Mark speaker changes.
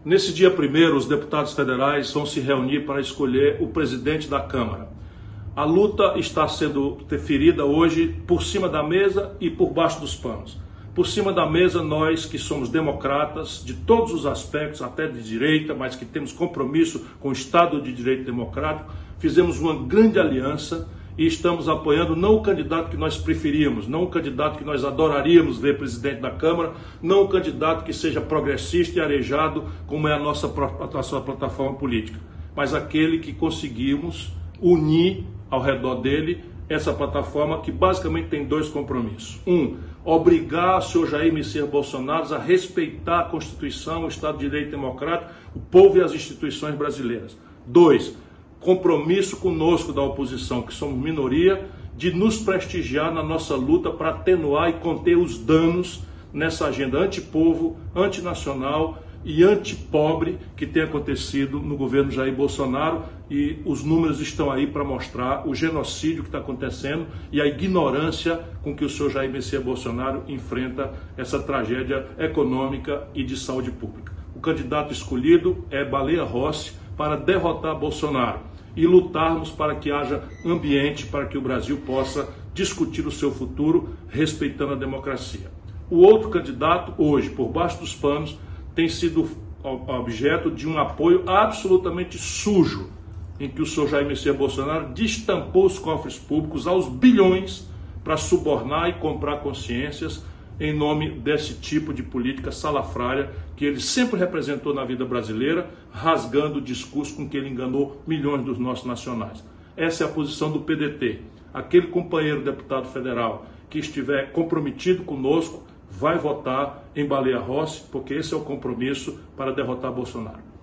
Speaker 1: Nesse dia 1º, os deputados federais vão se reunir para escolher o presidente da Câmara. A luta está sendo ferida hoje por cima da mesa e por baixo dos panos. Por cima da mesa, nós que somos democratas de todos os aspectos, até de direita, mas que temos compromisso com o Estado de Direito Democrático, fizemos uma grande aliança e estamos apoiando não o candidato que nós preferíamos, não o candidato que nós adoraríamos ver presidente da Câmara, não o candidato que seja progressista e arejado, como é a nossa plataforma política, mas aquele que conseguimos unir ao redor dele essa plataforma que basicamente tem dois compromissos. Obrigar o senhor Jair Messias Bolsonaro a respeitar a Constituição, o Estado de Direito Democrático, o povo e as instituições brasileiras. 2, compromisso conosco da oposição, que somos minoria, de nos prestigiar na nossa luta para atenuar e conter os danos nessa agenda antipovo, antinacional e antipobre que tem acontecido no governo Jair Bolsonaro, e os números estão aí para mostrar o genocídio que está acontecendo e a ignorância com que o senhor Jair Messias Bolsonaro enfrenta essa tragédia econômica e de saúde pública. O candidato escolhido é Baleia Rossi para derrotar Bolsonaro e lutarmos para que haja ambiente para que o Brasil possa discutir o seu futuro respeitando a democracia. O outro candidato, hoje, por baixo dos panos, tem sido objeto de um apoio absolutamente sujo, em que o senhor Jair Messias Bolsonaro destampou os cofres públicos aos bilhões para subornar e comprar consciências em nome desse tipo de política salafrária que ele sempre representou na vida brasileira, rasgando o discurso com que ele enganou milhões dos nossos nacionais. Essa é a posição do PDT. Aquele companheiro deputado federal que estiver comprometido conosco vai votar em Baleia Rossi, porque esse é o compromisso para derrotar Bolsonaro.